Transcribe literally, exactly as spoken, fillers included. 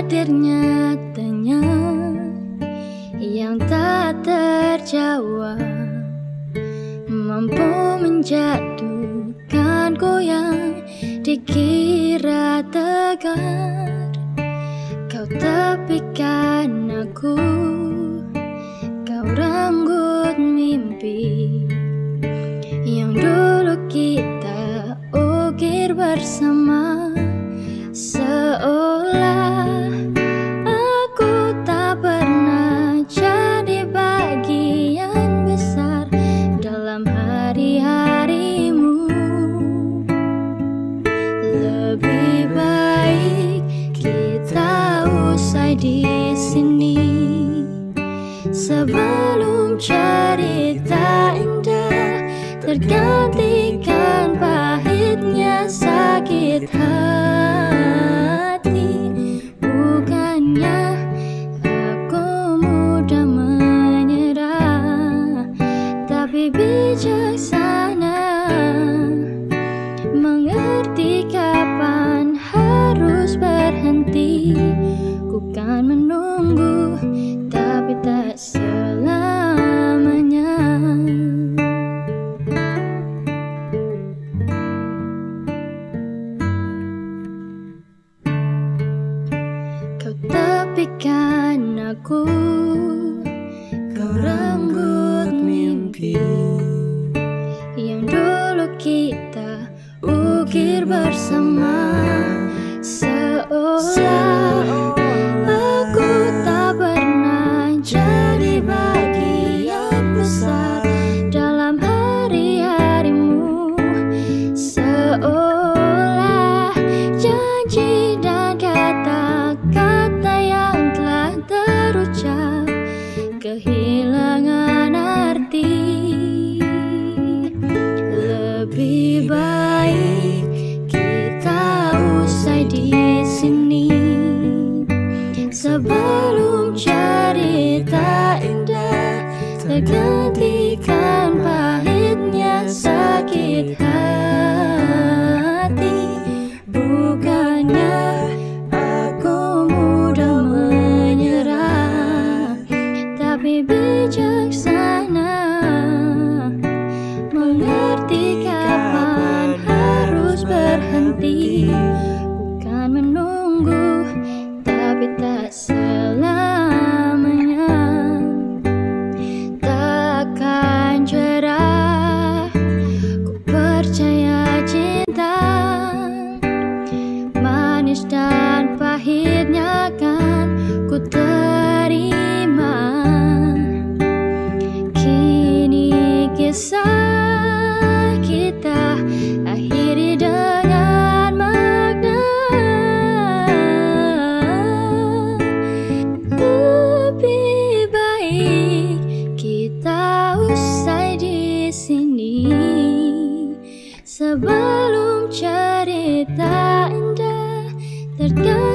hadir nyatanya yang tak terjawab, mampu menjatuhkan goyang dikira tegar. Kau tepikan aku, kau renggut mimpi yang dulu kita ukir bersama. Seolah aku tak pernah jadi bagian besar dalam hari-harimu. Lebih baik kita usai di sini sebelum cerita indah tergantikan pahitnya sakit hati. Bukannya aku mudah menyerah, tapi bijaksana mengerti kapan harus berhenti. Ku kan menunggu, tapi tak selamanya. Kau tepikan aku, kau renggut mimpi yang dulu kita ukir bersama. Seolah aku tak pernah jadi bagian besar dalam hari-harimu. Seolah janji dan kata-kata yang telah terucap kehilangan arti. Lebih baik kita usai di sini sebelum cerita indah tergantikan pahitnya sakit hati. Bukannya aku mudah menyerah, tapi bijaksana mengerti kapan harus berhenti. Bukan menunggu, tapi tak selamanya. Takkan jerah, ku percaya cinta manis dan pahitnya kan ku terima. Kini kisah kita akhiri dengan makna. Lebih baik kita usai di sini sebelum cerita indah tergantikan